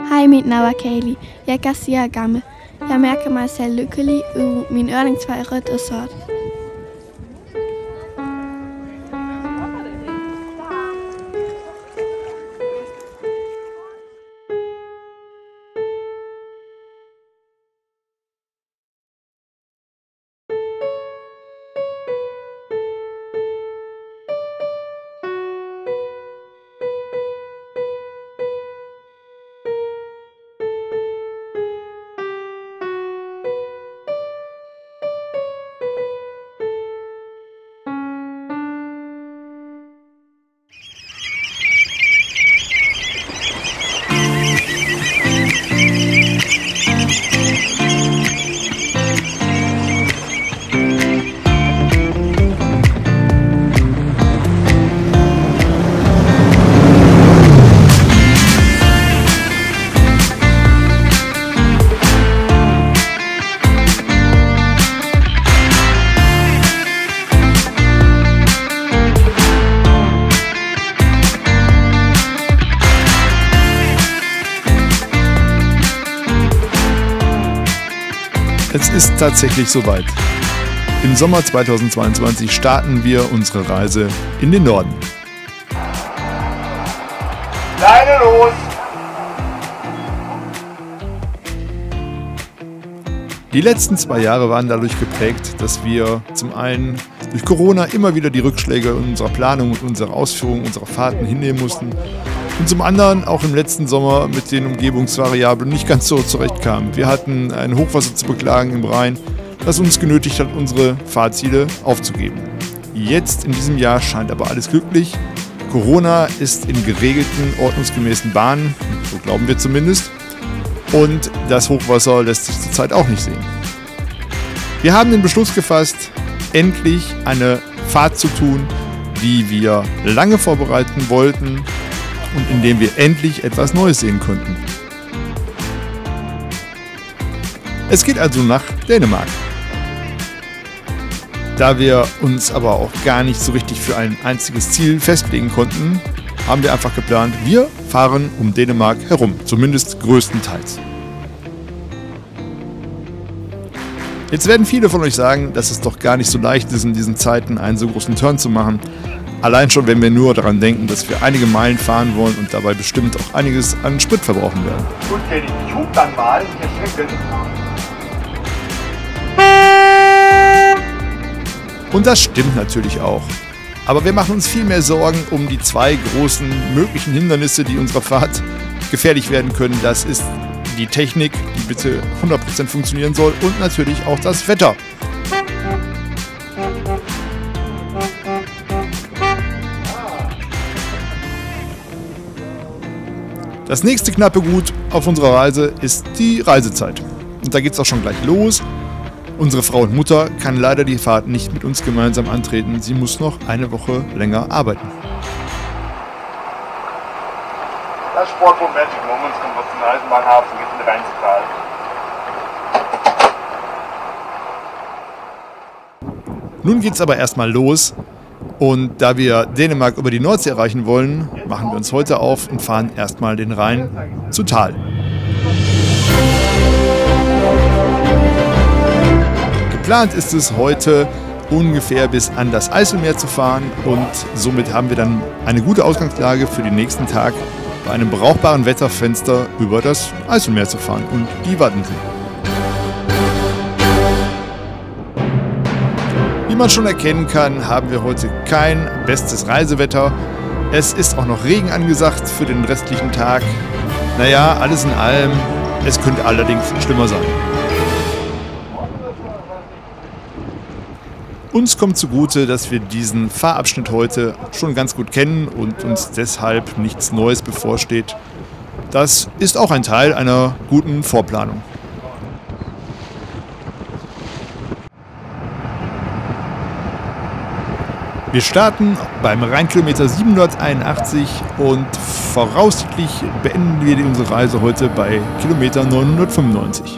Hej, mit navn er Kali. Jeg er 4 år gammel. Jeg mærker mig selv lykkelig, og min yndlingsfarve er rødt og sort. Es ist tatsächlich soweit. Im Sommer 2022 starten wir unsere Reise in den Norden. Leine los! Die letzten 2 Jahre waren dadurch geprägt, dass wir zum einen durch Corona immer wieder die Rückschläge in unserer Planung und unserer Ausführung unserer Fahrten hinnehmen mussten und zum anderen auch im letzten Sommer mit den Umgebungsvariablen nicht ganz so zurechtkamen. Wir hatten ein Hochwasser zu beklagen im Rhein, das uns genötigt hat, unsere Fahrziele aufzugeben. Jetzt in diesem Jahr scheint aber alles glücklich. Corona ist in geregelten, ordnungsgemäßen Bahnen, so glauben wir zumindest. Und das Hochwasser lässt sich zurzeit auch nicht sehen. Wir haben den Beschluss gefasst, endlich eine Fahrt zu tun, die wir lange vorbereiten wollten und in dem wir endlich etwas Neues sehen konnten. Es geht also nach Dänemark. Da wir uns aber auch gar nicht so richtig für ein einziges Ziel festlegen konnten, haben wir einfach geplant, wir fahren um Dänemark herum, zumindest größtenteils. Jetzt werden viele von euch sagen, dass es doch gar nicht so leicht ist, in diesen Zeiten einen so großen Turn zu machen. Allein schon, wenn wir nur daran denken, dass wir einige Meilen fahren wollen und dabei bestimmt auch einiges an Sprit verbrauchen werden. Gut, Kelly, ich hub dann mal, erschrecken. Und das stimmt natürlich auch. Aber wir machen uns viel mehr Sorgen um die 2 großen möglichen Hindernisse, die unserer Fahrt gefährlich werden können. Das ist die Technik, die bitte 100% funktionieren soll, und natürlich auch das Wetter. Das nächste knappe Gut auf unserer Reise ist die Reisezeit. Und da geht es auch schon gleich los. Unsere Frau und Mutter kann leider die Fahrt nicht mit uns gemeinsam antreten. Sie muss noch eine Woche länger arbeiten. Das Sportmoment, Moments kommt was zum Eisenbahnhafen, geht in den Rheintal. Nun geht's aber erstmal los. Und da wir Dänemark über die Nordsee erreichen wollen, machen wir uns heute auf und fahren erstmal den Rhein zu Tal. Geplant ist es heute ungefähr bis an das Eiselmeer zu fahren und somit haben wir dann eine gute Ausgangslage für den nächsten Tag bei einem brauchbaren Wetterfenster über das Eiselmeer zu fahren und die Waddensee. Wie man schon erkennen kann, haben wir heute kein bestes Reisewetter. Es ist auch noch Regen angesagt für den restlichen Tag. Naja, alles in allem, es könnte allerdings schlimmer sein. Uns kommt zugute, dass wir diesen Fahrabschnitt heute schon ganz gut kennen und uns deshalb nichts Neues bevorsteht. Das ist auch ein Teil einer guten Vorplanung. Wir starten beim Rheinkilometer 781 und voraussichtlich beenden wir unsere Reise heute bei Kilometer 995.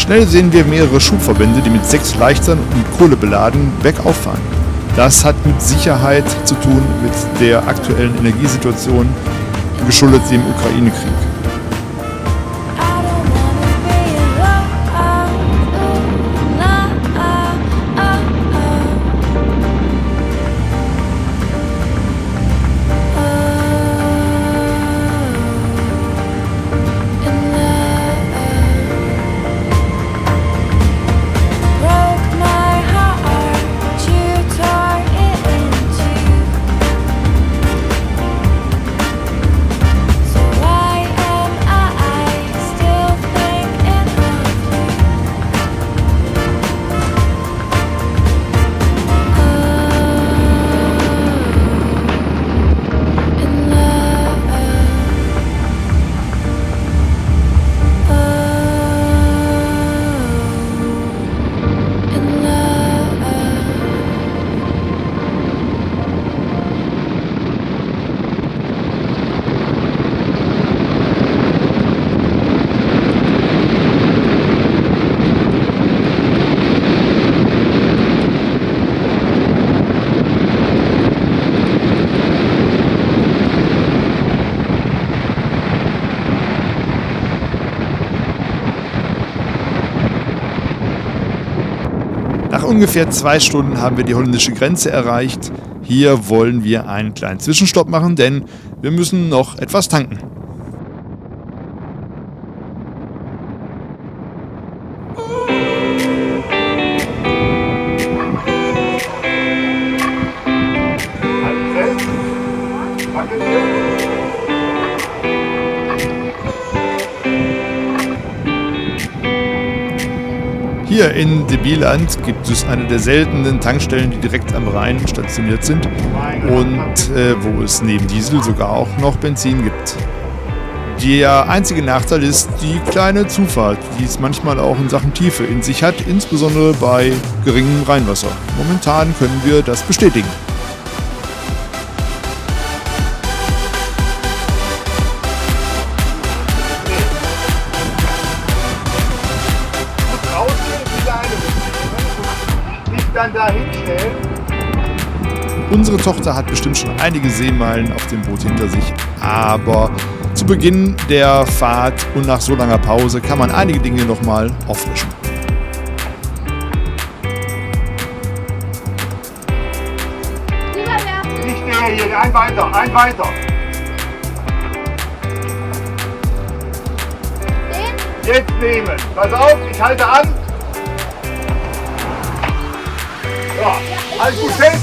Schnell sehen wir mehrere Schubverbände, die mit 6 Leichtern und Kohle beladen bergauf fahren. Das hat mit Sicherheit zu tun mit der aktuellen Energiesituation, geschuldet dem Ukraine-Krieg. Nach ungefähr 2 Stunden haben wir die holländische Grenze erreicht. Hier wollen wir einen kleinen Zwischenstopp machen, denn wir müssen noch etwas tanken. Hier in De Bieland gibt es eine der seltenen Tankstellen, die direkt am Rhein stationiert sind und wo es neben Diesel sogar auch noch Benzin gibt. Der einzige Nachteil ist die kleine Zufahrt, die es manchmal auch in Sachen Tiefe in sich hat, insbesondere bei geringem Rheinwasser. Momentan können wir das bestätigen. Dann da hinstellen. Unsere Tochter hat bestimmt schon einige Seemeilen auf dem Boot hinter sich, aber zu Beginn der Fahrt und nach so langer Pause kann man einige Dinge nochmal auffrischen. Nicht der hier, ein weiter, ein weiter. Den? Jetzt nehmen. Pass auf, ich halte an. Ja, alles gut fest.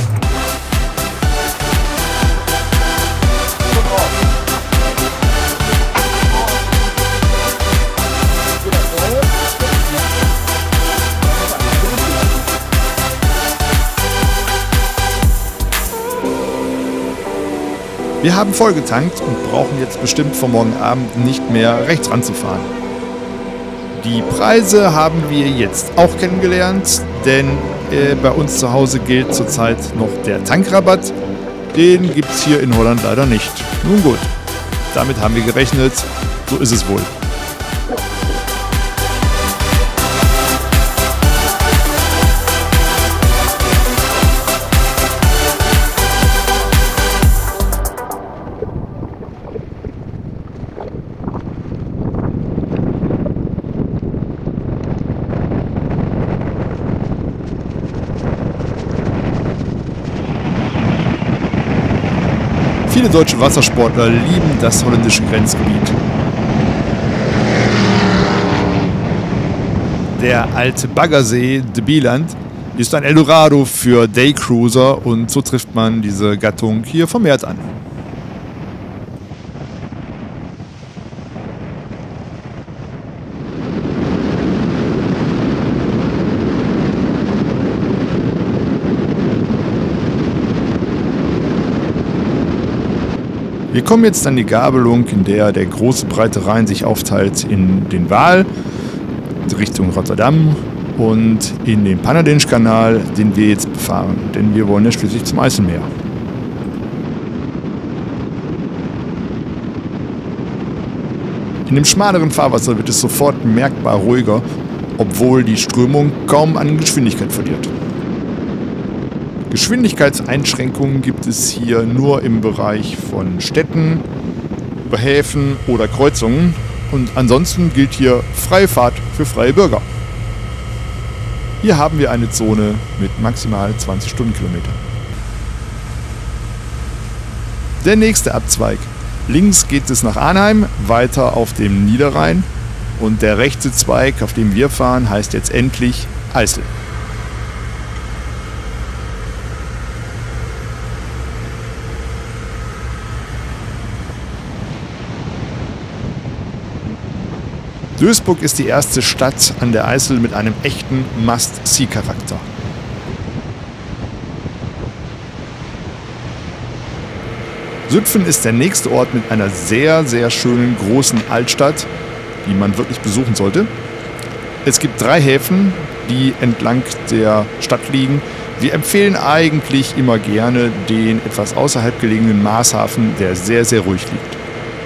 Wir haben vollgetankt und brauchen jetzt bestimmt vor morgen Abend nicht mehr rechts ranzufahren. Die Preise haben wir jetzt auch kennengelernt, denn bei uns zu Hause gilt zurzeit noch der Tankrabatt. Den gibt es hier in Holland leider nicht. Nun gut, damit haben wir gerechnet, so ist es wohl. Viele deutsche Wassersportler lieben das holländische Grenzgebiet. Der alte Baggersee De Bieland ist ein Eldorado für Daycruiser und so trifft man diese Gattung hier vermehrt an. Wir kommen jetzt an die Gabelung, in der der große breite Rhein sich aufteilt in den Waal, Richtung Rotterdam und in den Panadinch-Kanal, den wir jetzt befahren, denn wir wollen ja schließlich zum Eiselmeer. In dem schmaleren Fahrwasser wird es sofort merkbar ruhiger obwohl die Strömung kaum an Geschwindigkeit verliert. Geschwindigkeitseinschränkungen gibt es hier nur im Bereich von Städten, Häfen oder Kreuzungen und ansonsten gilt hier freie Fahrt für freie Bürger. Hier haben wir eine Zone mit maximal 20 Stundenkilometern. Der nächste Abzweig. Links geht es nach Arnheim, weiter auf dem Niederrhein und der rechte Zweig, auf dem wir fahren, heißt jetzt endlich Eisel. Duisburg ist die erste Stadt an der Eisel mit einem echten Must-See-Charakter. Züpfen ist der nächste Ort mit einer sehr, sehr schönen großen Altstadt, die man wirklich besuchen sollte. Es gibt 3 Häfen, die entlang der Stadt liegen. Wir empfehlen eigentlich immer gerne den etwas außerhalb gelegenen Marshafen, der sehr, sehr ruhig liegt.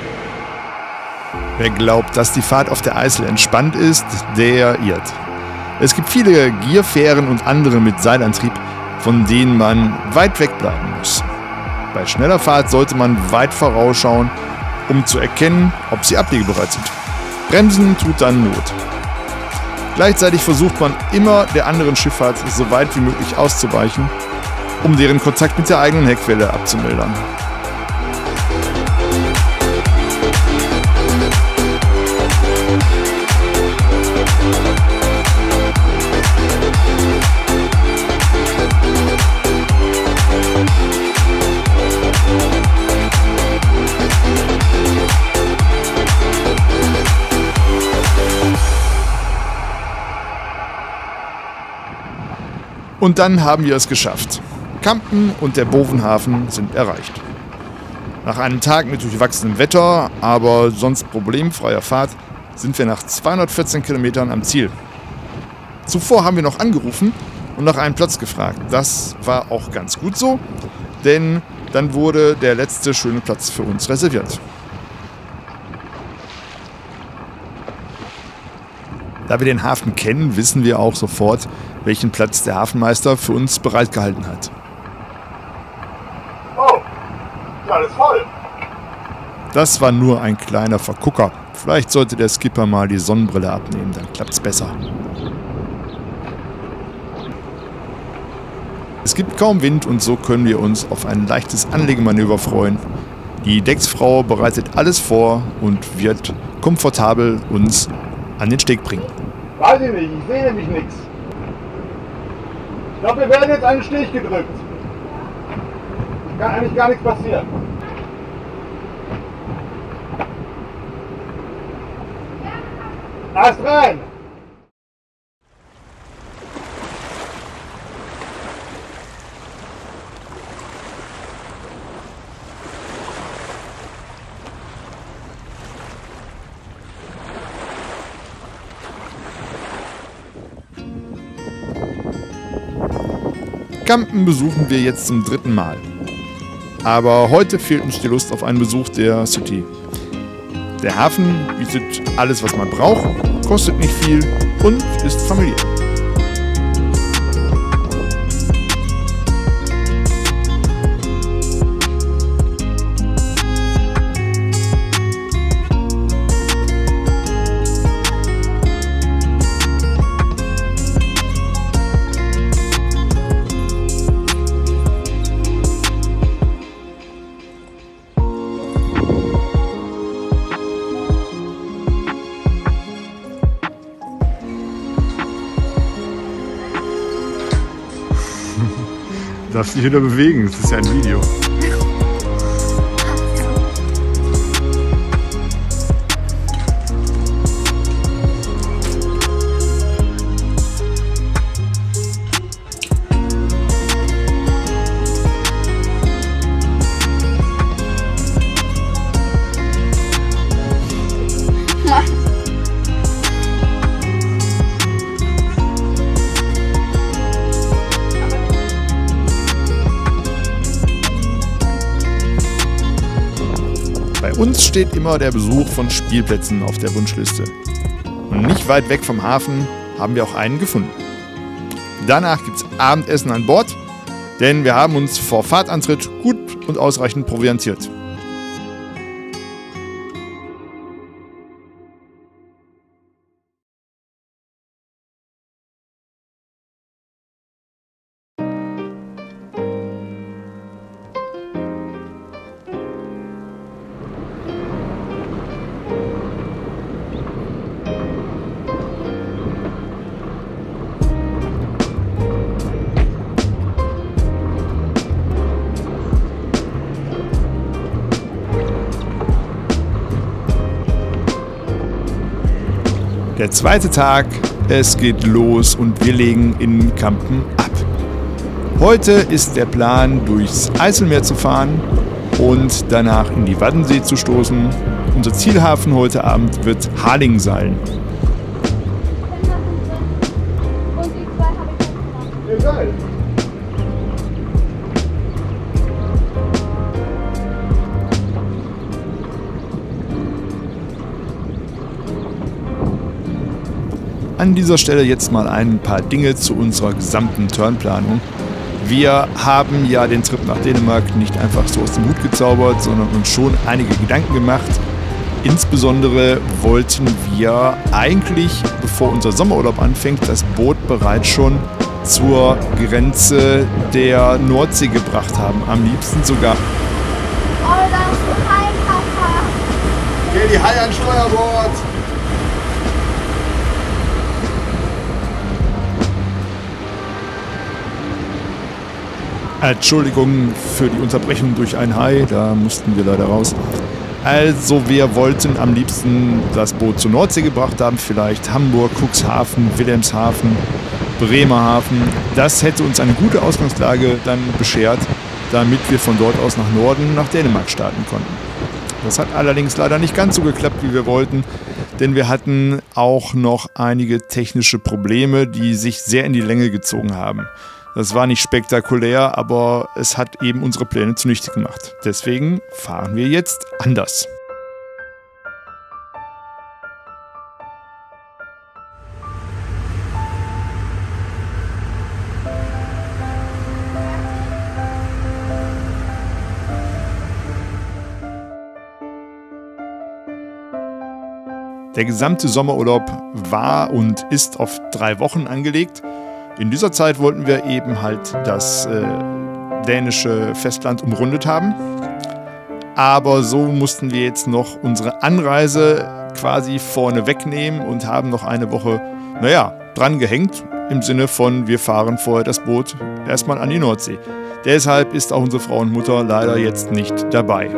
Wer glaubt, dass die Fahrt auf der Eisel entspannt ist, der irrt. Es gibt viele Gierfähren und andere mit Seilantrieb, von denen man weit weg bleiben muss. Bei schneller Fahrt sollte man weit vorausschauen, um zu erkennen, ob sie abliegebereit sind. Bremsen tut dann Not. Gleichzeitig versucht man immer, der anderen Schifffahrt so weit wie möglich auszuweichen, um deren Kontakt mit der eigenen Heckwelle abzumildern. Und dann haben wir es geschafft. Kampen und der Bovenhafen sind erreicht. Nach einem Tag mit durchwachsenem Wetter, aber sonst problemfreier Fahrt, sind wir nach 214 Kilometern am Ziel. Zuvor haben wir noch angerufen und nach einem Platz gefragt. Das war auch ganz gut so, denn dann wurde der letzte schöne Platz für uns reserviert. Da wir den Hafen kennen, wissen wir auch sofort, welchen Platz der Hafenmeister für uns bereitgehalten hat. Oh, ist alles voll. Das war nur ein kleiner Vergucker. Vielleicht sollte der Skipper mal die Sonnenbrille abnehmen, dann klappt's besser. Es gibt kaum Wind und so können wir uns auf ein leichtes Anlegemanöver freuen. Die Decksfrau bereitet alles vor und wird komfortabel uns an den Steg bringen. Weiß ich nicht, ich sehe nämlich nichts. Ich glaube, wir werden jetzt einen Stich gedrückt. Kann eigentlich gar nichts passieren. Erst rein! Kampen besuchen wir jetzt zum 3. Mal. Aber heute fehlt uns die Lust auf einen Besuch der City. Der Hafen bietet alles, was man braucht, kostet nicht viel und ist familiär. Du darfst dich wieder bewegen, das ist ja ein Video. Bei uns steht immer der Besuch von Spielplätzen auf der Wunschliste. Und nicht weit weg vom Hafen haben wir auch einen gefunden. Danach gibt es Abendessen an Bord, denn wir haben uns vor Fahrtantritt gut und ausreichend proviantiert. Der zweite Tag, es geht los und wir legen in Kampen ab. Heute ist der Plan, durchs Eiselmeer zu fahren und danach in die Waddensee zu stoßen. Unser Zielhafen heute Abend wird Harlingen-Seilen. An dieser Stelle jetzt mal ein paar Dinge zu unserer gesamten Turnplanung. Wir haben ja den Trip nach Dänemark nicht einfach so aus dem Hut gezaubert, sondern uns schon einige Gedanken gemacht. Insbesondere wollten wir eigentlich, bevor unser Sommerurlaub anfängt, das Boot bereits schon zur Grenze der Nordsee gebracht haben. Am liebsten sogar. Oh, da ist ein Hai, Papa. Okay, die Haie an Steuerbord! Entschuldigung für die Unterbrechung durch ein Hai, da mussten wir leider raus. Also wir wollten am liebsten das Boot zur Nordsee gebracht haben, vielleicht Hamburg, Cuxhaven, Wilhelmshaven, Bremerhaven. Das hätte uns eine gute Ausgangslage dann beschert, damit wir von dort aus nach Norden, nach Dänemark starten konnten. Das hat allerdings leider nicht ganz so geklappt, wie wir wollten, denn wir hatten auch noch einige technische Probleme, die sich sehr in die Länge gezogen haben. Das war nicht spektakulär, aber es hat eben unsere Pläne zunichte gemacht. Deswegen fahren wir jetzt anders. Der gesamte Sommerurlaub war und ist auf 3 Wochen angelegt. In dieser Zeit wollten wir eben halt das dänische Festland umrundet haben. Aber so mussten wir jetzt noch unsere Anreise quasi vorne wegnehmen und haben noch eine Woche, dran gehängt. Im Sinne von, wir fahren vorher das Boot erstmal an die Nordsee. Deshalb ist auch unsere Frau und Mutter leider jetzt nicht dabei.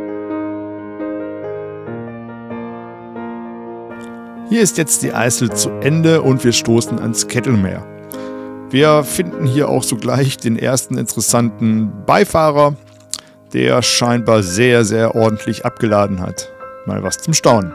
Hier ist jetzt die Eisel zu Ende und wir stoßen ans Kettelmeer. Wir finden hier auch sogleich den ersten interessanten Beifahrer, der scheinbar sehr, sehr ordentlich abgeladen hat. Mal was zum Staunen.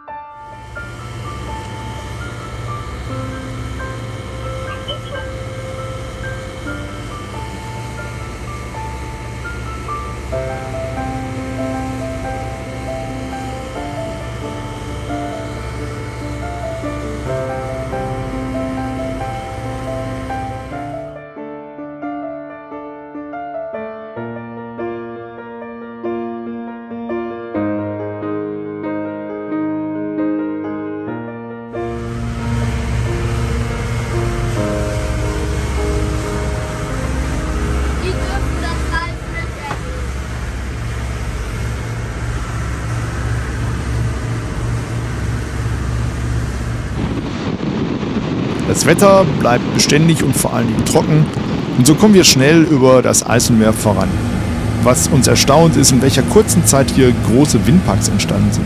Das Wetter bleibt beständig und vor allen Dingen trocken und so kommen wir schnell über das Eiselmeer voran. Was uns erstaunt ist, in welcher kurzen Zeit hier große Windparks entstanden sind.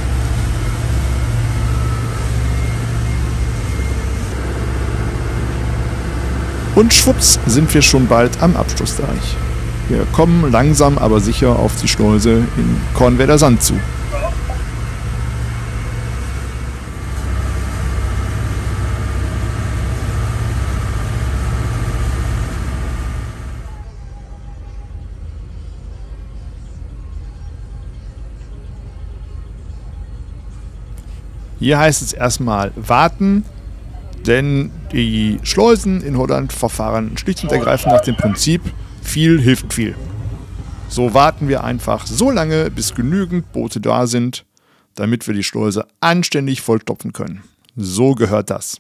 Und schwupps sind wir schon bald am Abschlussdeich. Wir kommen langsam aber sicher auf die Schleuse in Kornwerder Sand zu. Hier heißt es erstmal warten, Denn die Schleusen in Holland verfahren schlicht und ergreifend nach dem Prinzip, viel hilft viel. So warten wir einfach so lange, bis genügend Boote da sind, damit wir die Schleuse anständig vollstopfen können. So gehört das.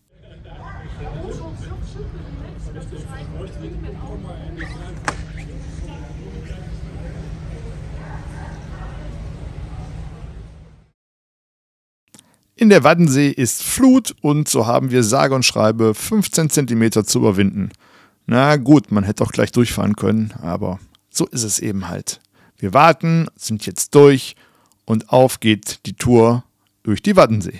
In der Waddensee ist Flut und so haben wir sage und schreibe 15 cm zu überwinden. Na gut, man hätte auch gleich durchfahren können, aber so ist es eben halt. Wir warten, sind jetzt durch und auf geht die Tour durch die Waddensee.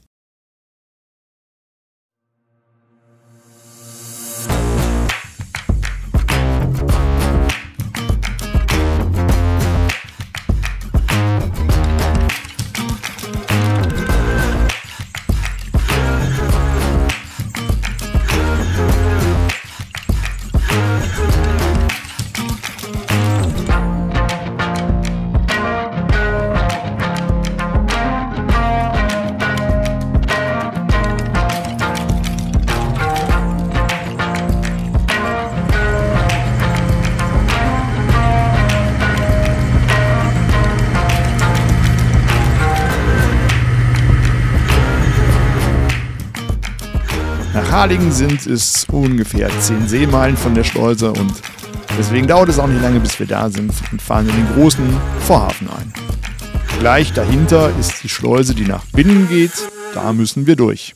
Nach Harlingen sind es ungefähr 10 Seemeilen von der Schleuse und deswegen dauert es auch nicht lange, bis wir da sind und fahren in den großen Vorhafen ein. Gleich dahinter ist die Schleuse, die nach Binnen geht, da müssen wir durch.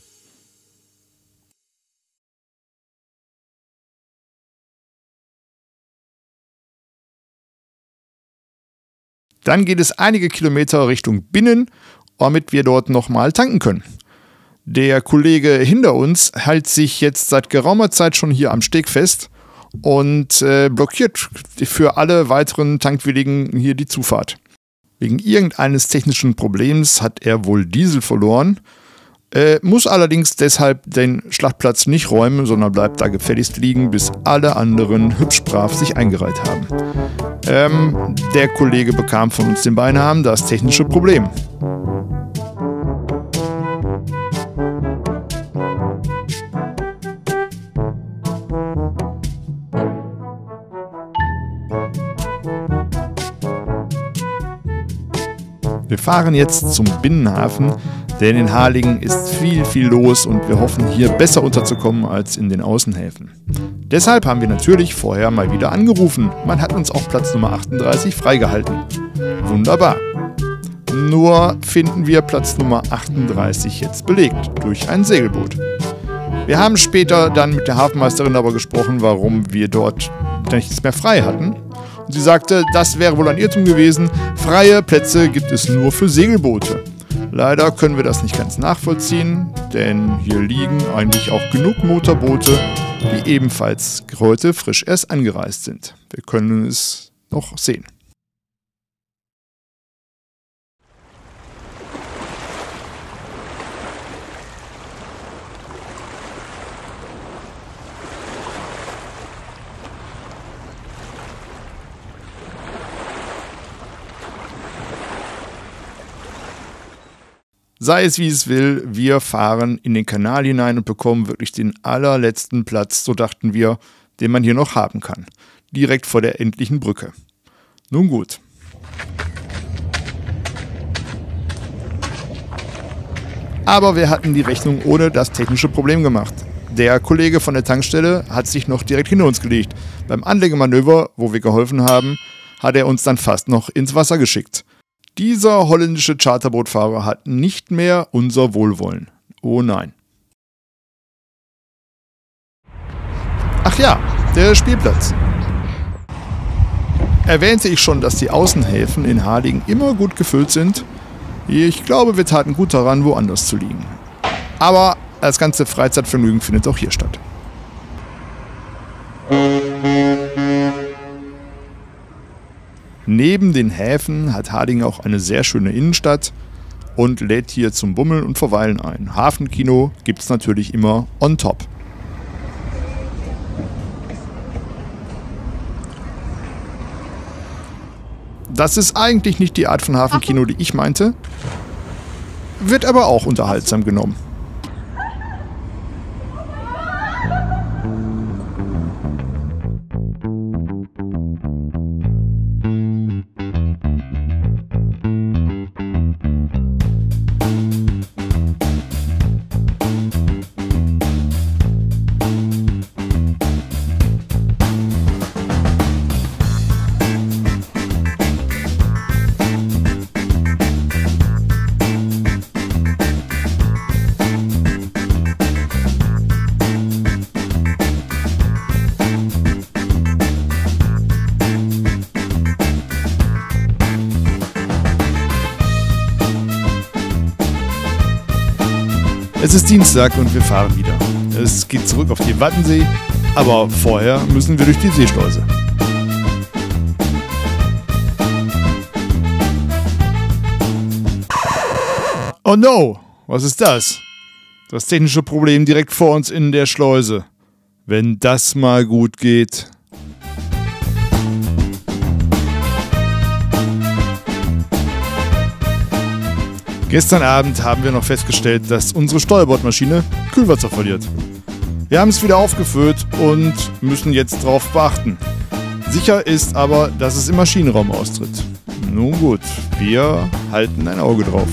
Dann geht es einige Kilometer Richtung Binnen, damit wir dort nochmal tanken können. Der Kollege hinter uns hält sich jetzt seit geraumer Zeit schon hier am Steg fest und blockiert für alle weiteren Tankwilligen hier die Zufahrt. Wegen irgendeines technischen Problems hat er wohl Diesel verloren, muss allerdings deshalb den Schlachtplatz nicht räumen, sondern bleibt da gefälligst liegen, bis alle anderen hübsch brav sich eingereiht haben. Der Kollege bekam von uns den Beinamen das technische Problem. Wir fahren jetzt zum Binnenhafen, denn in Harlingen ist viel los und wir hoffen hier besser unterzukommen als in den Außenhäfen. Deshalb haben wir natürlich vorher mal wieder angerufen. Man hat uns auch Platz Nummer 38 freigehalten. Wunderbar. Nur finden wir Platz Nummer 38 jetzt belegt durch ein Segelboot. Wir haben später dann mit der Hafenmeisterin aber gesprochen, warum wir dort nichts mehr frei hatten. Und sie sagte, das wäre wohl ein Irrtum gewesen. Freie Plätze gibt es nur für Segelboote. Leider können wir das nicht ganz nachvollziehen, denn hier liegen eigentlich auch genug Motorboote, die ebenfalls heute frisch erst angereist sind. Wir können es noch sehen. Sei es wie es will, wir fahren in den Kanal hinein und bekommen wirklich den allerletzten Platz, so dachten wir, den man hier noch haben kann. Direkt vor der endlichen Brücke. Nun gut. Aber wir hatten die Rechnung ohne das technische Problem gemacht. Der Kollege von der Tankstelle hat sich noch direkt hinter uns gelegt. Beim Anlegemanöver, wo wir geholfen haben, hat er uns dann fast noch ins Wasser geschickt. Dieser holländische Charterbootfahrer hat nicht mehr unser Wohlwollen. Oh nein. Ach ja, der Spielplatz. Erwähnte ich schon, dass die Außenhäfen in Harlingen immer gut gefüllt sind? Ich glaube, wir taten gut daran, woanders zu liegen. Aber das ganze Freizeitvergnügen findet auch hier statt. Neben den Häfen hat Harlingen auch eine sehr schöne Innenstadt und lädt hier zum Bummeln und Verweilen ein. Hafenkino gibt es natürlich immer on top. Das ist eigentlich nicht die Art von Hafenkino, die ich meinte, wird aber auch unterhaltsam genommen. Es ist Dienstag und wir fahren wieder. Es geht zurück auf den Wattensee, aber vorher müssen wir durch die Seeschleuse. Oh no, was ist das? Das technische Problem direkt vor uns in der Schleuse. Wenn das mal gut geht. Gestern Abend haben wir noch festgestellt, dass unsere Steuerbordmaschine Kühlwasser verliert. Wir haben es wieder aufgefüllt und müssen jetzt darauf beachten. Sicher ist aber, dass es im Maschinenraum austritt. Nun gut, wir halten ein Auge drauf.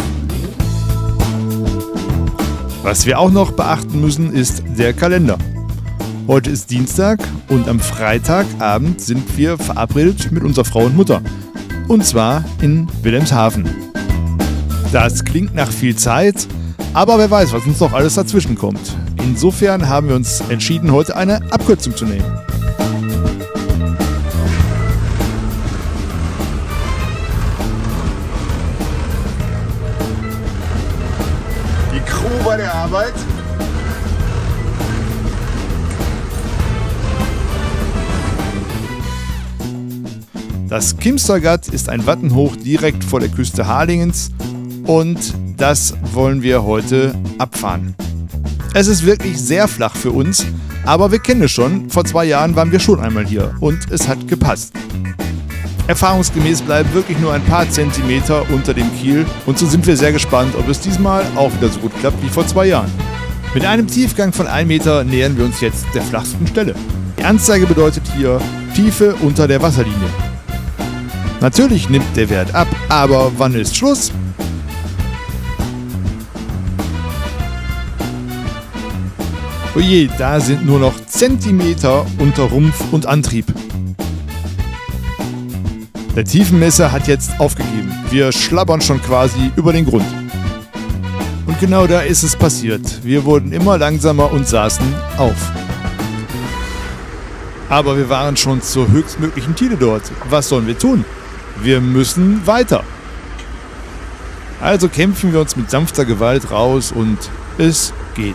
Was wir auch noch beachten müssen, ist der Kalender. Heute ist Dienstag und am Freitagabend sind wir verabredet mit unserer Frau und Mutter. Und zwar in Wilhelmshaven. Das klingt nach viel Zeit, aber wer weiß, was uns noch alles dazwischen kommt. Insofern haben wir uns entschieden, heute eine Abkürzung zu nehmen. Die Crew bei der Arbeit. Das Kimstergat ist ein Wattenhoch direkt vor der Küste Harlingens und das wollen wir heute abfahren. Es ist wirklich sehr flach für uns, aber wir kennen es schon. Vor 2 Jahren waren wir schon einmal hier und es hat gepasst. Erfahrungsgemäß bleiben wirklich nur ein paar Zentimeter unter dem Kiel und so sind wir sehr gespannt, ob es diesmal auch wieder so gut klappt wie vor 2 Jahren. Mit einem Tiefgang von 1 Meter nähern wir uns jetzt der flachsten Stelle. Die Anzeige bedeutet hier Tiefe unter der Wasserlinie. Natürlich nimmt der Wert ab, aber wann ist Schluss? Oje, da sind nur noch Zentimeter unter Rumpf und Antrieb. Der Tiefenmesser hat jetzt aufgegeben. Wir schlabbern schon quasi über den Grund. Und genau da ist es passiert. Wir wurden immer langsamer und saßen auf. Aber wir waren schon zur höchstmöglichen Tiefe dort. Was sollen wir tun? Wir müssen weiter. Also kämpfen wir uns mit sanfter Gewalt raus und es geht.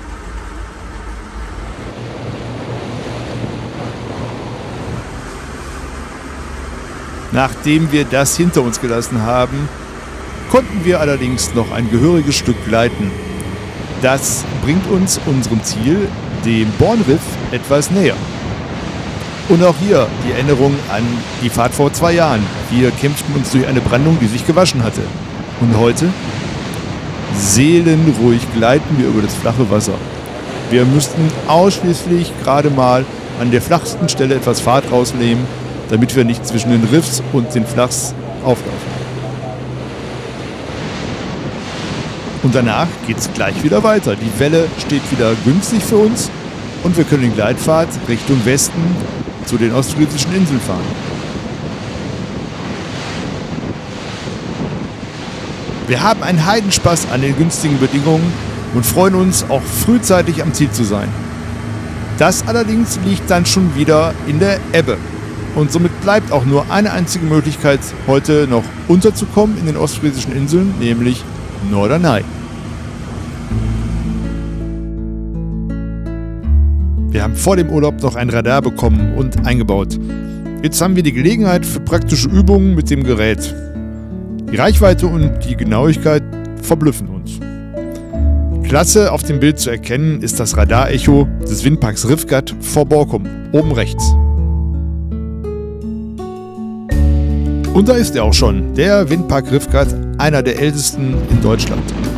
Nachdem wir das hinter uns gelassen haben, konnten wir allerdings noch ein gehöriges Stück gleiten. Das bringt uns unserem Ziel, dem Bornriff, etwas näher. Und auch hier die Erinnerung an die Fahrt vor 2 Jahren. Wir kämpften uns durch eine Brandung, die sich gewaschen hatte. Und heute? Seelenruhig gleiten wir über das flache Wasser. Wir müssten ausschließlich gerade mal an der flachsten Stelle etwas Fahrt rausnehmen, damit wir nicht zwischen den Riffs und den Flachs auflaufen. Und danach geht es gleich wieder weiter. Die Welle steht wieder günstig für uns und wir können in Gleitfahrt Richtung Westen zu den ostfriesischen Inseln fahren. Wir haben einen Heidenspaß an den günstigen Bedingungen und freuen uns, auch frühzeitig am Ziel zu sein. Das allerdings liegt dann schon wieder in der Ebbe. Und somit bleibt auch nur eine einzige Möglichkeit, heute noch unterzukommen in den ostfriesischen Inseln, nämlich Norderney. Wir haben vor dem Urlaub noch ein Radar bekommen und eingebaut. Jetzt haben wir die Gelegenheit für praktische Übungen mit dem Gerät. Die Reichweite und die Genauigkeit verblüffen uns. Klasse auf dem Bild zu erkennen ist das Radarecho des Windparks Rivgat vor Borkum, oben rechts. Und da ist er auch schon, der Windpark Rivgat, einer der ältesten in Deutschland.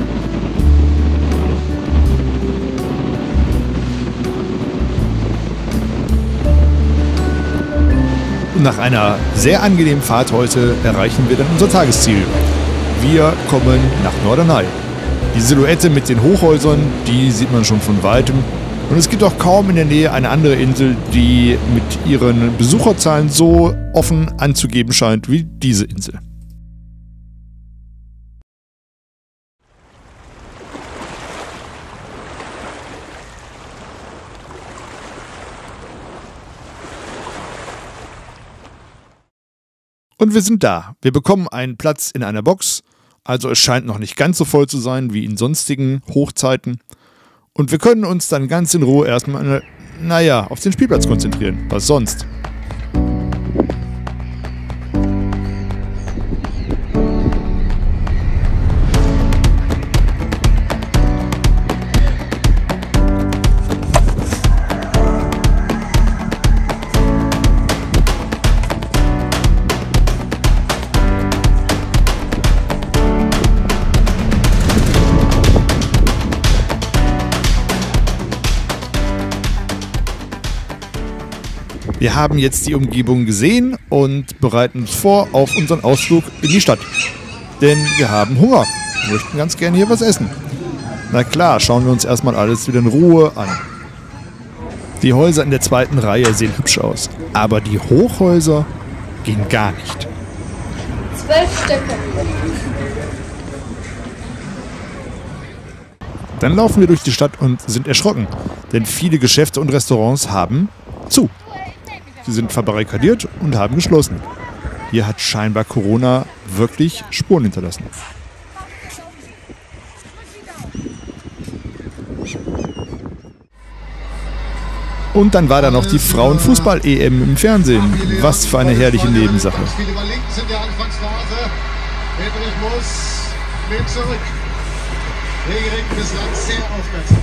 Und nach einer sehr angenehmen Fahrt heute erreichen wir dann unser Tagesziel. Wir kommen nach Norderney. Die Silhouette mit den Hochhäusern, die sieht man schon von weitem. Und es gibt auch kaum in der Nähe eine andere Insel, die mit ihren Besucherzahlen so offen anzugeben scheint wie diese Insel. Und wir sind da. Wir bekommen einen Platz in einer Box Also es scheint noch nicht ganz so voll zu sein wie in sonstigen Hochzeiten. Und wir können uns dann ganz in Ruhe erstmal, auf den Spielplatz konzentrieren. Was sonst? Wir haben jetzt die Umgebung gesehen und bereiten uns vor auf unseren Ausflug in die Stadt. Denn wir haben Hunger. Wir möchten ganz gerne hier was essen. Na klar, schauen wir uns erstmal alles wieder in Ruhe an. Die Häuser in der zweiten Reihe sehen hübsch aus. Aber die Hochhäuser gehen gar nicht. 12 Stücke. Dann laufen wir durch die Stadt und sind erschrocken. Denn viele Geschäfte und Restaurants haben zu. Sie sind verbarrikadiert und haben geschlossen. Hier hat scheinbar Corona wirklich Spuren hinterlassen. Und dann war da noch die Frauenfußball-EM im Fernsehen. Was für eine herrliche Nebensache. Viele über links in der Anfangsphase. Hedrich muss mit zurück. Regenregen bislang sehr aufmerksam.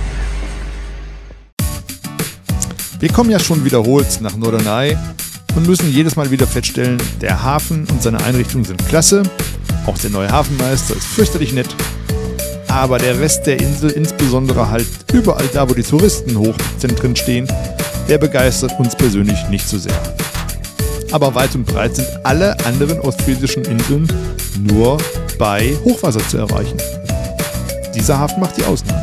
Wir kommen ja schon wiederholt nach Norderney und müssen jedes Mal wieder feststellen, der Hafen und seine Einrichtungen sind klasse. Auch der neue Hafenmeister ist fürchterlich nett. Aber der Rest der Insel, insbesondere halt überall da, wo die Touristenhochzentren stehen, der begeistert uns persönlich nicht so sehr. Aber weit und breit sind alle anderen ostfriesischen Inseln nur bei Hochwasser zu erreichen. Dieser Hafen macht die Ausnahme.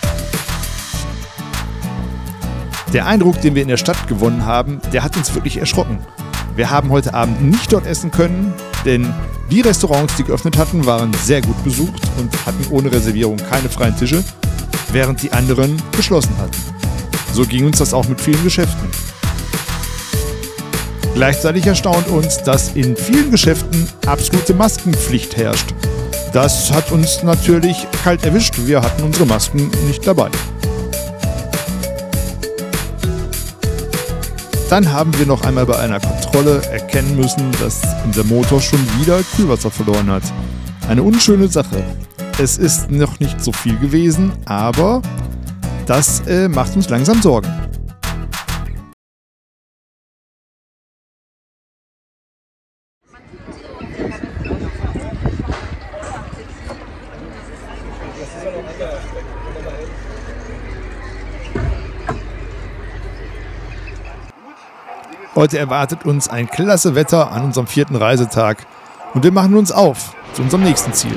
Der Eindruck, den wir in der Stadt gewonnen haben, der hat uns wirklich erschrocken. Wir haben heute Abend nicht dort essen können, denn die Restaurants, die geöffnet hatten, waren sehr gut besucht und hatten ohne Reservierung keine freien Tische, während die anderen geschlossen hatten. So ging uns das auch mit vielen Geschäften. Gleichzeitig erstaunt uns, dass in vielen Geschäften absolute Maskenpflicht herrscht. Das hat uns natürlich kalt erwischt, wir hatten unsere Masken nicht dabei. Dann haben wir noch einmal bei einer Kontrolle erkennen müssen, dass unser Motor schon wieder Kühlwasser verloren hat. Eine unschöne Sache. Es ist noch nicht so viel gewesen, aber das macht uns langsam Sorgen. Heute erwartet uns ein klasse Wetter an unserem 4. Reisetag und wir machen uns auf zu unserem nächsten Ziel.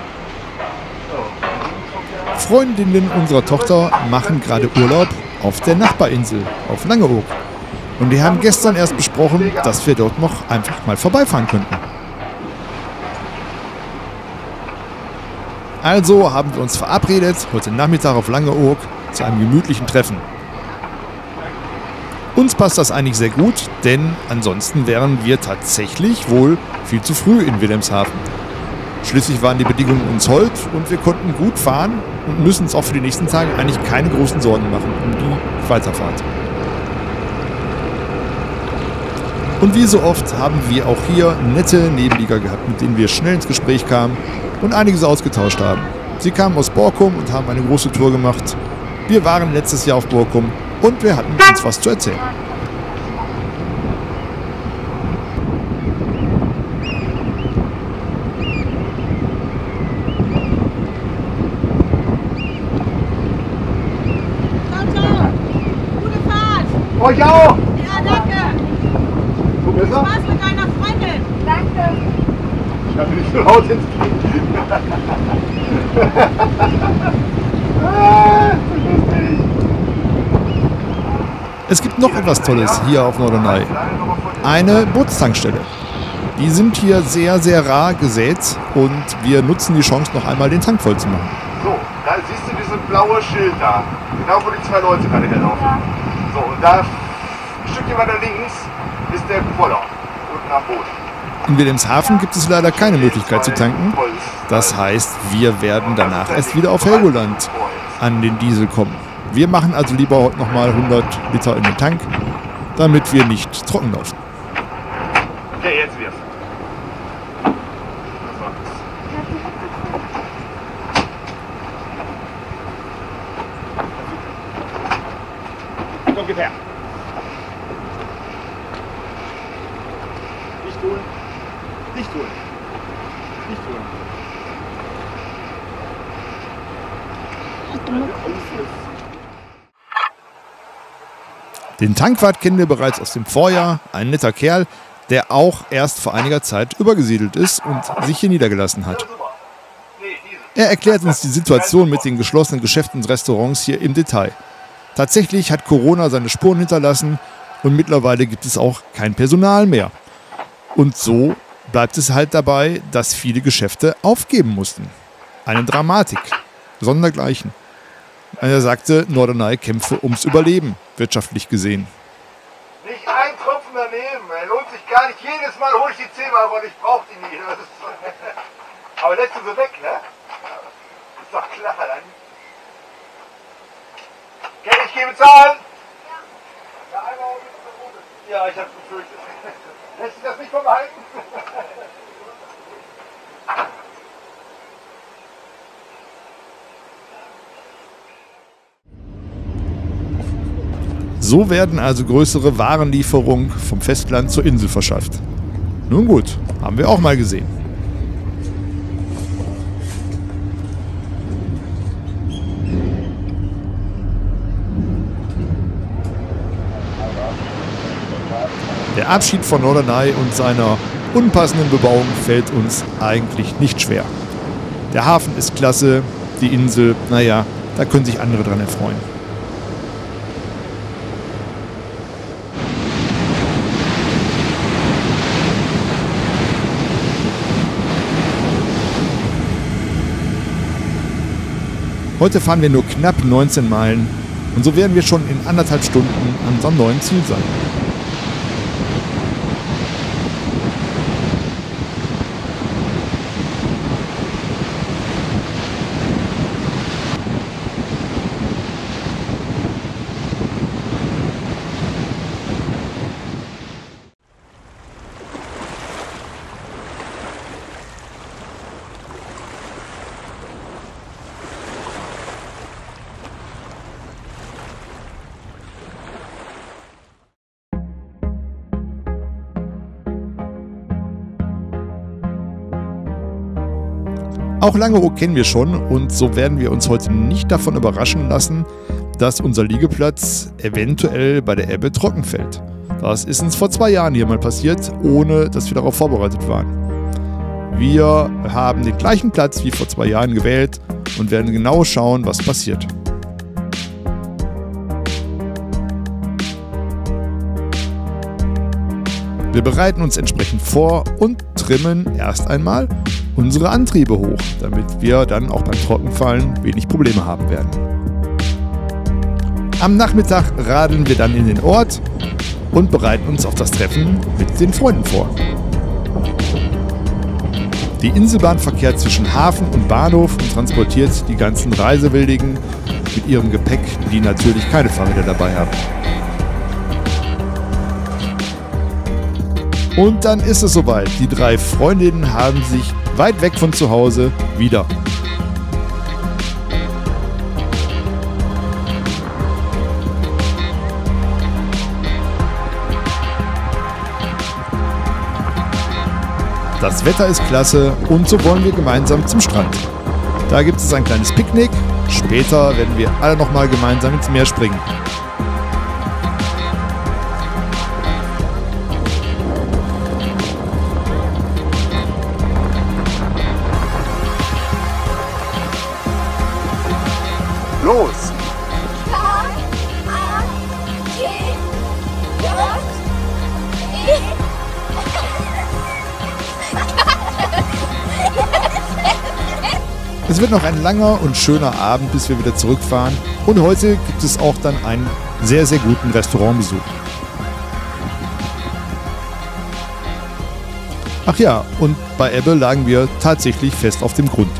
Freundinnen unserer Tochter machen gerade Urlaub auf der Nachbarinsel, auf Langeoog. Und wir haben gestern erst besprochen, dass wir dort noch einfach mal vorbeifahren könnten. Also haben wir uns verabredet, heute Nachmittag auf Langeoog zu einem gemütlichen Treffen. Uns passt das eigentlich sehr gut, denn ansonsten wären wir tatsächlich wohl viel zu früh in Wilhelmshaven. Schließlich waren die Bedingungen uns hold und wir konnten gut fahren und müssen uns auch für die nächsten Tage eigentlich keine großen Sorgen machen um die Weiterfahrt. Und wie so oft haben wir auch hier nette Nebenlieger gehabt, mit denen wir schnell ins Gespräch kamen und einiges ausgetauscht haben. Sie kamen aus Borkum und haben eine große Tour gemacht. Wir waren letztes Jahr auf Borkum. Und wir hatten uns was zu erzählen. Ciao, gute Fahrt! Euch auch! Ja, danke! So besser? Spaß mit deiner Freundin! Danke! Ich habe nicht so laut ins Knie. Es gibt noch etwas Tolles hier auf Norderney. Eine Bootstankstelle. Die sind hier sehr, sehr rar gesät und wir nutzen die Chance, noch einmal den Tank voll zu machen. So, da siehst du dieses blaue Schild da. Genau wo die zwei Leute gerade herlaufen. So, und da ein Stückchen weiter links ist der Kutter unten am Boot. In Wilhelmshaven gibt es leider keine Möglichkeit zu tanken. Das heißt, wir werden danach erst wieder auf Helgoland an den Diesel kommen. Wir machen also lieber heute nochmal 100 Liter in den Tank, damit wir nicht trocken laufen. Okay, jetzt wir's. Ungefähr. Nicht tun. Nicht tun. Nicht tun. Den Tankwart kennen wir bereits aus dem Vorjahr. Ein netter Kerl, der auch erst vor einiger Zeit übergesiedelt ist und sich hier niedergelassen hat. Er erklärt uns die Situation mit den geschlossenen Geschäften und Restaurants hier im Detail. Tatsächlich hat Corona seine Spuren hinterlassen und mittlerweile gibt es auch kein Personal mehr. Und so bleibt es halt dabei, dass viele Geschäfte aufgeben mussten. Eine Dramatik. Sondergleichen. Er sagte, Norderney kämpfe ums Überleben, wirtschaftlich gesehen. Nicht ein Tropfen daneben. Er lohnt sich gar nicht. Jedes Mal hole ich die 10 Euro und ich brauche die nie. Aber lässt du sie weg, ne? Ist doch klar. Dann. Okay, ich gebe Zahlen. Ja, einmal ja, ich hab's befürchtet. Lässt sich das nicht vermeiden? So werden also größere Warenlieferungen vom Festland zur Insel verschafft. Nun gut, haben wir auch mal gesehen. Der Abschied von Norderney und seiner unpassenden Bebauung fällt uns eigentlich nicht schwer. Der Hafen ist klasse, die Insel, naja, da können sich andere dran erfreuen. Heute fahren wir nur knapp 19 Meilen und so werden wir schon in 1,5 Stunden an unserem neuen Ziel sein. Auch Langeoog kennen wir schon und so werden wir uns heute nicht davon überraschen lassen, dass unser Liegeplatz eventuell bei der Ebbe trocken fällt. Das ist uns vor 2 Jahren hier mal passiert, ohne dass wir darauf vorbereitet waren. Wir haben den gleichen Platz wie vor 2 Jahren gewählt und werden genau schauen, was passiert. Wir bereiten uns entsprechend vor und trimmen erst einmal unsere Antriebe hoch, damit wir dann auch beim Trockenfallen wenig Probleme haben werden. Am Nachmittag radeln wir dann in den Ort und bereiten uns auf das Treffen mit den Freunden vor. Die Inselbahn verkehrt zwischen Hafen und Bahnhof und transportiert die ganzen Reisewilligen mit ihrem Gepäck, die natürlich keine Fahrräder dabei haben. Und dann ist es soweit. Die 3 Freundinnen haben sich weit weg von zu Hause wieder. Das Wetter ist klasse und so wollen wir gemeinsam zum Strand. Da gibt es ein kleines Picknick. Später werden wir alle nochmal gemeinsam ins Meer springen. Los! Es wird noch ein langer und schöner Abend, bis wir wieder zurückfahren. Und heute gibt es auch dann einen sehr, sehr guten Restaurantbesuch. Ach ja, und bei Ebbe lagen wir tatsächlich fest auf dem Grund.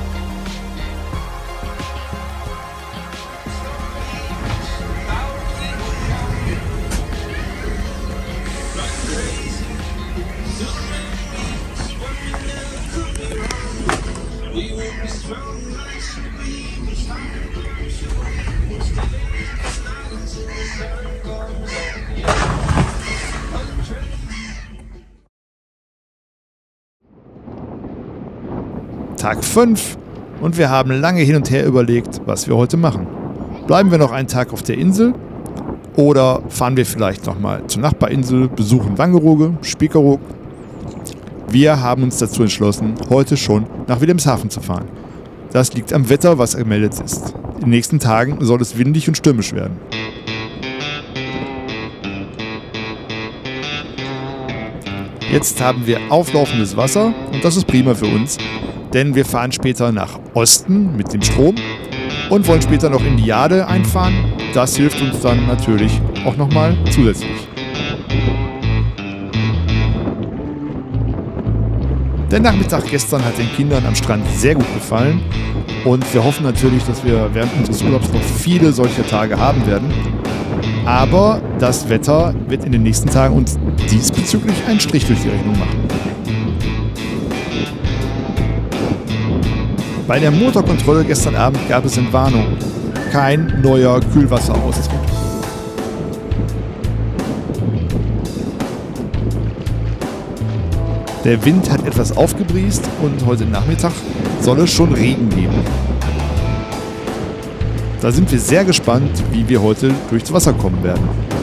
Tag 5 und wir haben lange hin und her überlegt, was wir heute machen. Bleiben wir noch einen Tag auf der Insel oder fahren wir vielleicht nochmal zur Nachbarinsel, besuchen Wangerooge, Spiekeroog. Wir haben uns dazu entschlossen, heute schon nach Wilhelmshaven zu fahren. Das liegt am Wetter, was gemeldet ist. In den nächsten Tagen soll es windig und stürmisch werden. Jetzt haben wir auflaufendes Wasser und das ist prima für uns, denn wir fahren später nach Osten mit dem Strom und wollen später noch in die Jade einfahren. Das hilft uns dann natürlich auch nochmal zusätzlich. Der Nachmittag gestern hat den Kindern am Strand sehr gut gefallen und wir hoffen natürlich, dass wir während unseres Urlaubs noch viele solcher Tage haben werden. Aber das Wetter wird in den nächsten Tagen uns diesbezüglich einen Strich durch die Rechnung machen. Bei der Motorkontrolle gestern Abend gab es Entwarnung. Kein neuer Kühlwasseraustritt. Der Wind hat etwas aufgebriest und heute Nachmittag soll es schon Regen geben. Da sind wir sehr gespannt, wie wir heute durchs Wasser kommen werden.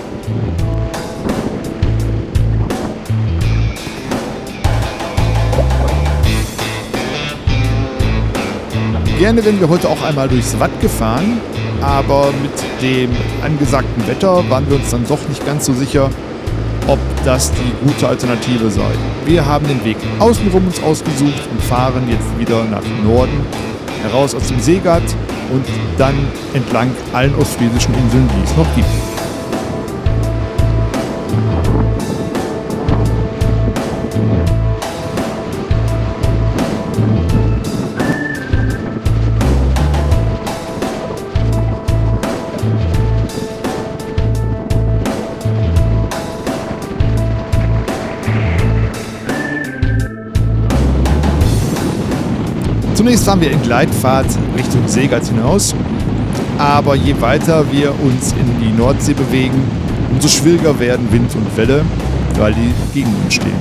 Gerne wären wir heute auch einmal durchs Watt gefahren, aber mit dem angesagten Wetter waren wir uns dann doch nicht ganz so sicher, ob das die gute Alternative sei. Wir haben den Weg außenrum uns ausgesucht und fahren jetzt wieder nach Norden, heraus aus dem Seegat und dann entlang allen ostfriesischen Inseln, die es noch gibt. Zunächst fahren wir in Gleitfahrt Richtung Seegat hinaus, aber je weiter wir uns in die Nordsee bewegen, umso schwieriger werden Wind und Welle, weil die gegen uns stehen.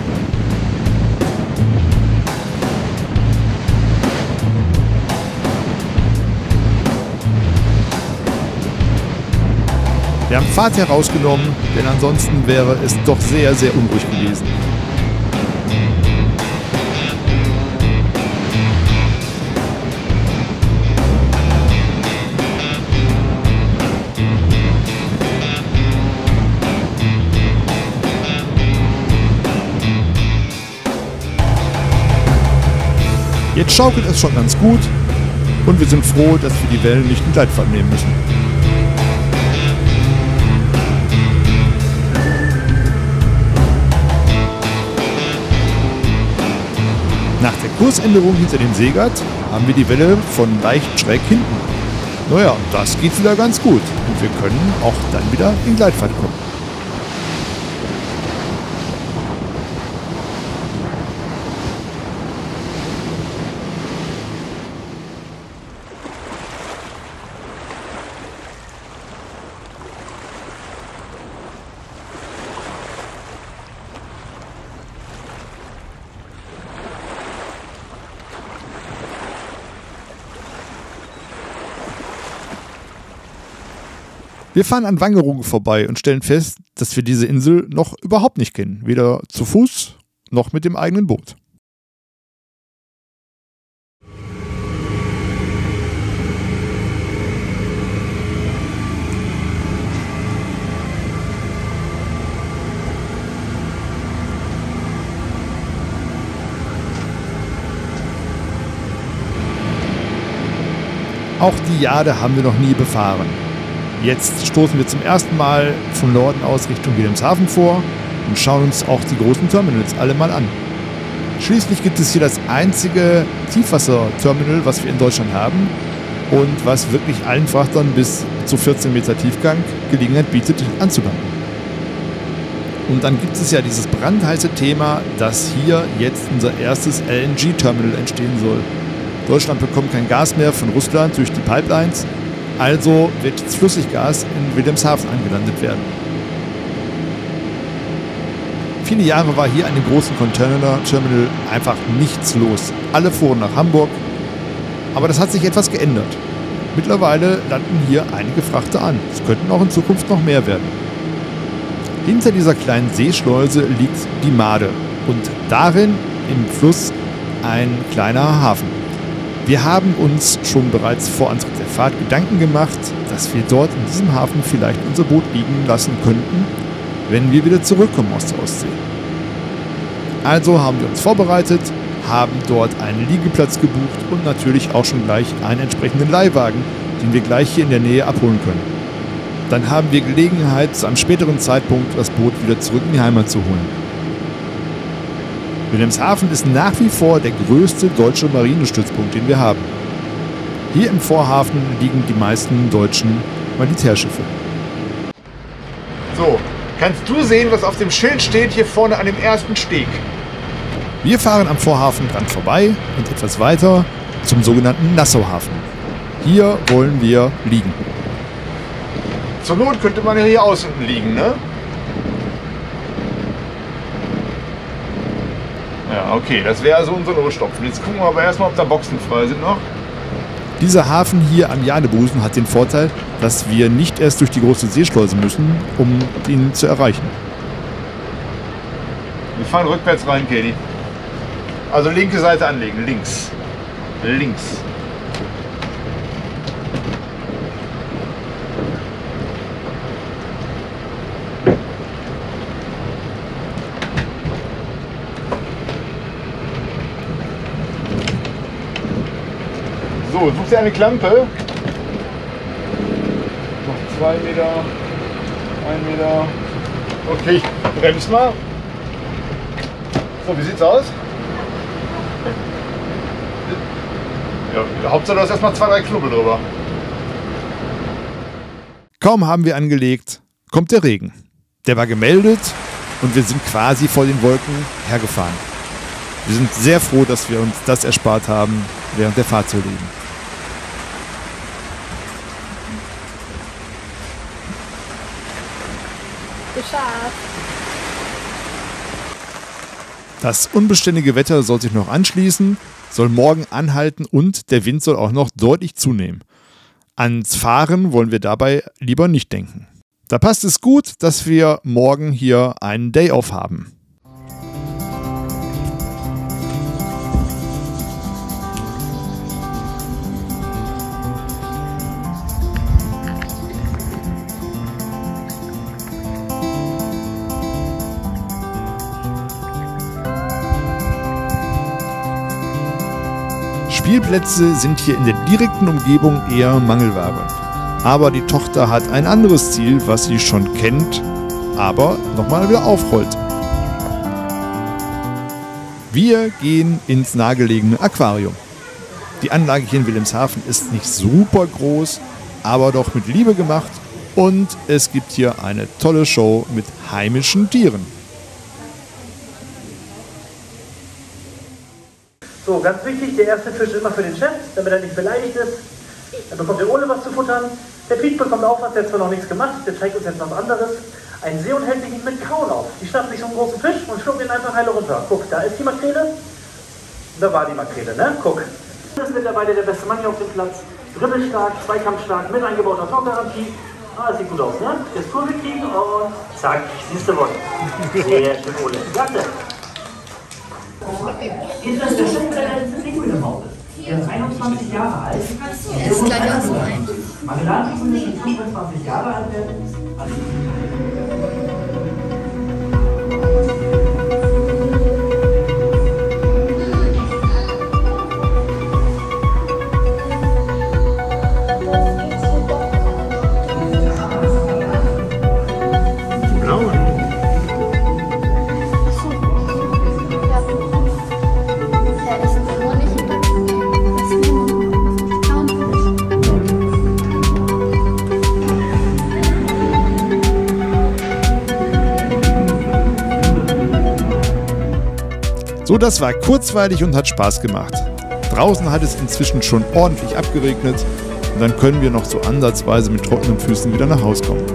Wir haben Fahrt herausgenommen, denn ansonsten wäre es doch sehr, sehr unruhig gewesen. Jetzt schaukelt es schon ganz gut und wir sind froh, dass wir die Wellen nicht in Gleitfahrt nehmen müssen. Nach der Kursänderung hinter dem Seegat haben wir die Welle von leicht schräg hinten. Naja, das geht wieder ganz gut und wir können auch dann wieder in Gleitfahrt kommen. Wir fahren an Wangerooge vorbei und stellen fest, dass wir diese Insel noch überhaupt nicht kennen. Weder zu Fuß noch mit dem eigenen Boot. Auch die Jade haben wir noch nie befahren. Jetzt stoßen wir zum ersten Mal vom Norden aus Richtung Wilhelmshaven vor und schauen uns auch die großen Terminals alle mal an. Schließlich gibt es hier das einzige Tiefwasserterminal, was wir in Deutschland haben und was wirklich allen Frachtern bis zu 14 Meter Tiefgang Gelegenheit bietet, anzulangen. Und dann gibt es ja dieses brandheiße Thema, dass hier jetzt unser erstes LNG-Terminal entstehen soll. Deutschland bekommt kein Gas mehr von Russland durch die Pipelines, also wird jetzt Flüssiggas in Wilhelmshaven angelandet werden. Viele Jahre war hier an dem großen Container-Terminal einfach nichts los. Alle fuhren nach Hamburg, aber das hat sich etwas geändert. Mittlerweile landen hier einige Frachter an. Es könnten auch in Zukunft noch mehr werden. Hinter dieser kleinen Seeschleuse liegt die Made und darin im Fluss ein kleiner Hafen. Wir haben uns schon bereits vor Antritt der Fahrt Gedanken gemacht, dass wir dort in diesem Hafen vielleicht unser Boot liegen lassen könnten, wenn wir wieder zurückkommen aus der Ostsee. Also haben wir uns vorbereitet, haben dort einen Liegeplatz gebucht und natürlich auch schon gleich einen entsprechenden Leihwagen, den wir gleich hier in der Nähe abholen können. Dann haben wir Gelegenheit, zu einem späteren Zeitpunkt das Boot wieder zurück in die Heimat zu holen. Wilhelmshaven ist nach wie vor der größte deutsche Marinestützpunkt, den wir haben. Hier im Vorhafen liegen die meisten deutschen Militärschiffe. So, kannst du sehen, was auf dem Schild steht, hier vorne an dem ersten Steg? Wir fahren am Vorhafenrand vorbei und etwas weiter zum sogenannten Nassauhafen. Hier wollen wir liegen. Zur Not könnte man ja hier außen liegen, ne? Ja, okay, das wäre also unser Notstopfen. Jetzt gucken wir aber erstmal, ob da Boxen frei sind noch. Dieser Hafen hier am Jadebusen hat den Vorteil, dass wir nicht erst durch die große Seeschleuse müssen, um ihn zu erreichen. Wir fahren rückwärts rein, Katie. Also linke Seite anlegen, links. Links. So, such dir eine Klampe. Noch 2 Meter, 1 Meter. Okay, ich bremse mal. So, wie sieht's aus? Ja, Hauptsache, du hast erstmal 2, 3 Knubbel drüber. Kaum haben wir angelegt, kommt der Regen. Der war gemeldet und wir sind quasi vor den Wolken hergefahren. Wir sind sehr froh, dass wir uns das erspart haben, während der Fahrt zu liegen. Geschafft. Das unbeständige Wetter soll sich noch anschließen, soll morgen anhalten und der Wind soll auch noch deutlich zunehmen. Ans Fahren wollen wir dabei lieber nicht denken. Da passt es gut, dass wir morgen hier einen Day Off haben. Spielplätze sind hier in der direkten Umgebung eher Mangelware. Aber die Tochter hat ein anderes Ziel, was sie schon kennt, aber nochmal wieder aufrollt. Wir gehen ins nahegelegene Aquarium. Die Anlage hier in Wilhelmshaven ist nicht super groß, aber doch mit Liebe gemacht und es gibt hier eine tolle Show mit heimischen Tieren. So, ganz wichtig, der erste Fisch immer für den Chef, damit er nicht beleidigt ist. Dann bekommt er ohne was zu futtern. Der Piet bekommt auch was, der hat zwar noch nichts gemacht, der zeigt uns jetzt was anderes. Ein Seehund hält sich mit Kauen auf. Die schnappen sich so einen großen Fisch und schlucken ihn einfach heile runter. Guck, da ist die Makrele. Da war die Makrele, ne? Guck. Das ist mittlerweile der beste Mann hier auf dem Platz. Dribbelstark, zweikampfstark, mit eingebauter Torgarantie. Ah, das sieht gut aus, ne? Jetzt Kurve kriegen und zack, siehste wohl. Sehr schön, Ole. Klasse. Ist das der Schubträger des Liquid-Hauses? Der ist 21 Jahre alt. Er ist gleich auch so ein. Marmeladen müssen 25 Jahre alt werden. So, das war kurzweilig und hat Spaß gemacht. Draußen hat es inzwischen schon ordentlich abgeregnet und dann können wir noch so ansatzweise mit trockenen Füßen wieder nach Hause kommen.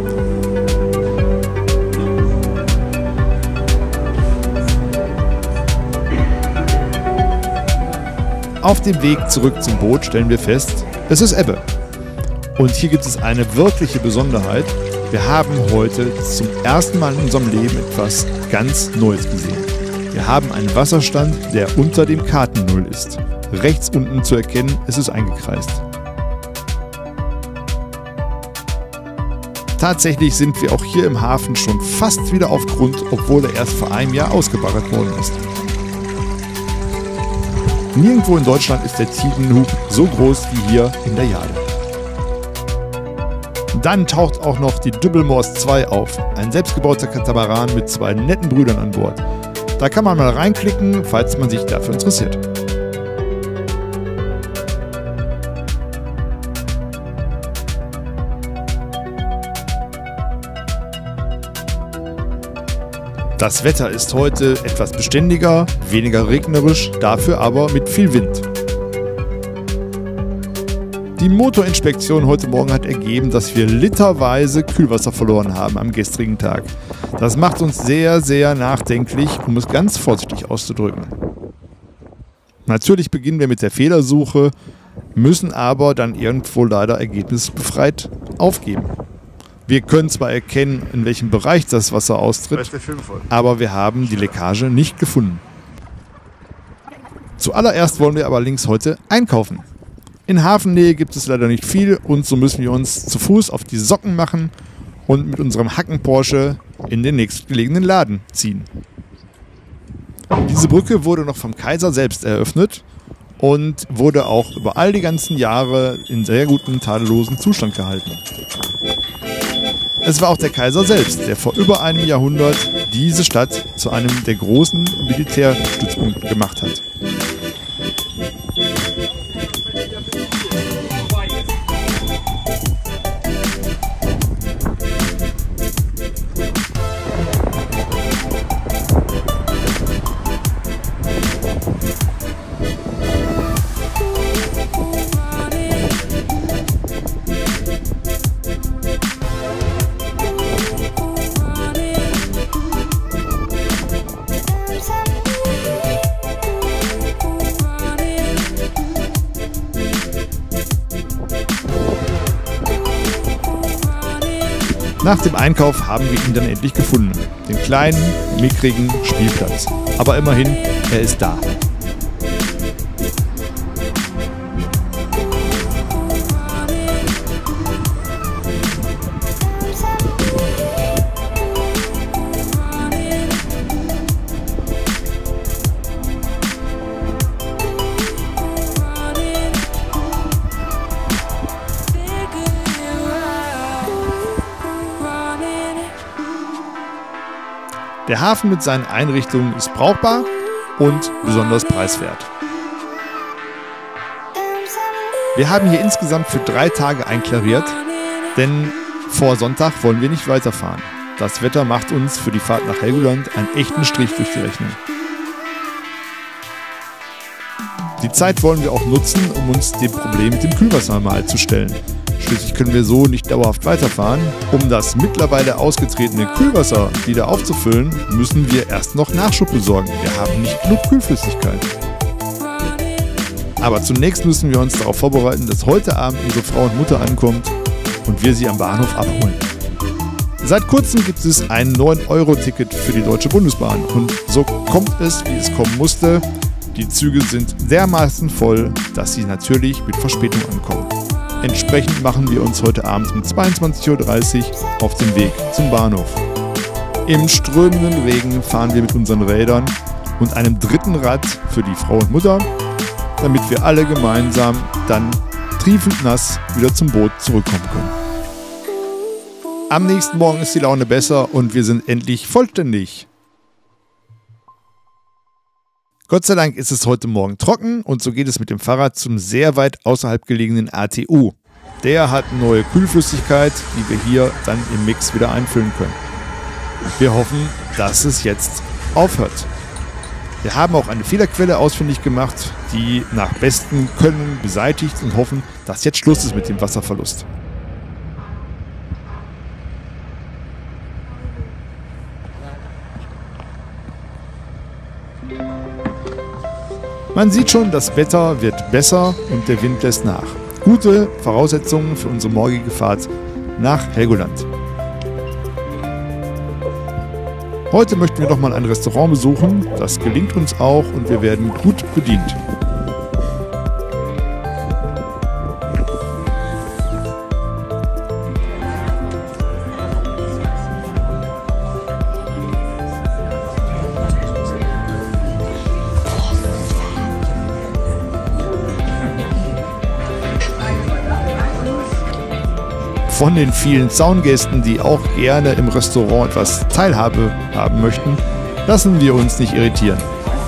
Auf dem Weg zurück zum Boot stellen wir fest, es ist Ebbe. Und hier gibt es eine wirkliche Besonderheit. Wir haben heute zum ersten Mal in unserem Leben etwas ganz Neues gesehen. Wir haben einen Wasserstand, der unter dem Kartennull ist. Rechts unten zu erkennen, es ist eingekreist. Tatsächlich sind wir auch hier im Hafen schon fast wieder auf Grund, obwohl er erst vor einem Jahr ausgebaggert worden ist. Nirgendwo in Deutschland ist der Tidenhub so groß wie hier in der Jade. Dann taucht auch noch die Dübbelmoors 2 auf, ein selbstgebauter Katamaran mit 2 netten Brüdern an Bord. Da kann man mal reinklicken, falls man sich dafür interessiert. Das Wetter ist heute etwas beständiger, weniger regnerisch, dafür aber mit viel Wind. Die Motorinspektion heute Morgen hat ergeben, dass wir literweise Kühlwasser verloren haben am gestrigen Tag. Das macht uns sehr, sehr nachdenklich, um es ganz vorsichtig auszudrücken. Natürlich beginnen wir mit der Fehlersuche, müssen aber dann irgendwo leider ergebnisbefreit aufgeben. Wir können zwar erkennen, in welchem Bereich das Wasser austritt, aber wir haben die Leckage nicht gefunden. Zuallererst wollen wir aber links heute einkaufen. In Hafennähe gibt es leider nicht viel und so müssen wir uns zu Fuß auf die Socken machen und mit unserem Hacken-Porsche in den nächstgelegenen Laden ziehen. Diese Brücke wurde noch vom Kaiser selbst eröffnet und wurde auch über all die ganzen Jahre in sehr gutem, tadellosen Zustand gehalten. Es war auch der Kaiser selbst, der vor über einem Jahrhundert diese Stadt zu einem der großen Militärstützpunkte gemacht hat. Nach dem Einkauf haben wir ihn dann endlich gefunden. Den kleinen, mickrigen Spielplatz. Aber immerhin, er ist da. Der Hafen mit seinen Einrichtungen ist brauchbar und besonders preiswert. Wir haben hier insgesamt für 3 Tage einklariert, denn vor Sonntag wollen wir nicht weiterfahren. Das Wetter macht uns für die Fahrt nach Helgoland einen echten Strich durch die Rechnung. Die Zeit wollen wir auch nutzen, um uns dem Problem mit dem Kühlwasser mal zu stellen. Schließlich können wir so nicht dauerhaft weiterfahren. Um das mittlerweile ausgetretene Kühlwasser wieder aufzufüllen, müssen wir erst noch Nachschub besorgen. Wir haben nicht genug Kühlflüssigkeit. Aber zunächst müssen wir uns darauf vorbereiten, dass heute Abend unsere Frau und Mutter ankommt und wir sie am Bahnhof abholen. Seit kurzem gibt es ein 9-Euro-Ticket für die Deutsche Bundesbahn und so kommt es, wie es kommen musste. Die Züge sind dermaßen voll, dass sie natürlich mit Verspätung ankommen. Entsprechend machen wir uns heute Abend um 22:30 Uhr auf den Weg zum Bahnhof. Im strömenden Regen fahren wir mit unseren Rädern und einem dritten Rad für die Frau und Mutter, damit wir alle gemeinsam dann triefend nass wieder zum Boot zurückkommen können. Am nächsten Morgen ist die Laune besser und wir sind endlich vollständig. Gott sei Dank ist es heute Morgen trocken und so geht es mit dem Fahrrad zum sehr weit außerhalb gelegenen ATU. Der hat neue Kühlflüssigkeit, die wir hier dann im Mix wieder einfüllen können. Wir hoffen, dass es jetzt aufhört. Wir haben auch eine Fehlerquelle ausfindig gemacht, die nach bestem Können beseitigt und hoffen, dass jetzt Schluss ist mit dem Wasserverlust. Man sieht schon, das Wetter wird besser und der Wind lässt nach. Gute Voraussetzungen für unsere morgige Fahrt nach Helgoland. Heute möchten wir noch mal ein Restaurant besuchen. Das gelingt uns auch und wir werden gut bedient. Von den vielen Zaungästen, die auch gerne im Restaurant etwas Teilhabe haben möchten, lassen wir uns nicht irritieren.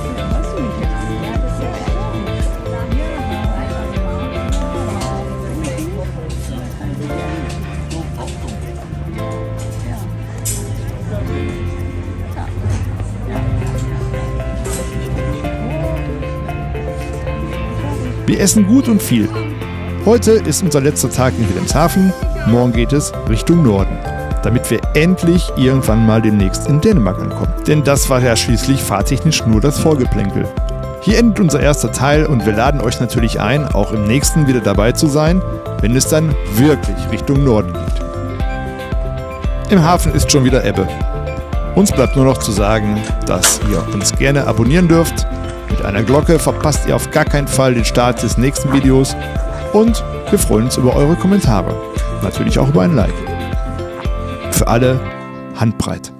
Wir essen gut und viel. Heute ist unser letzter Tag in Wilhelmshaven. Morgen geht es Richtung Norden, damit wir endlich irgendwann mal demnächst in Dänemark ankommen. Denn das war ja schließlich fahrtechnisch nur das Vorgeplänkel. Hier endet unser erster Teil und wir laden euch natürlich ein, auch im nächsten wieder dabei zu sein, wenn es dann wirklich Richtung Norden geht. Im Hafen ist schon wieder Ebbe. Uns bleibt nur noch zu sagen, dass ihr uns gerne abonnieren dürft. Mit einer Glocke verpasst ihr auf gar keinen Fall den Start des nächsten Videos und wir freuen uns über eure Kommentare. Natürlich auch über ein Like. Für alle handbreit.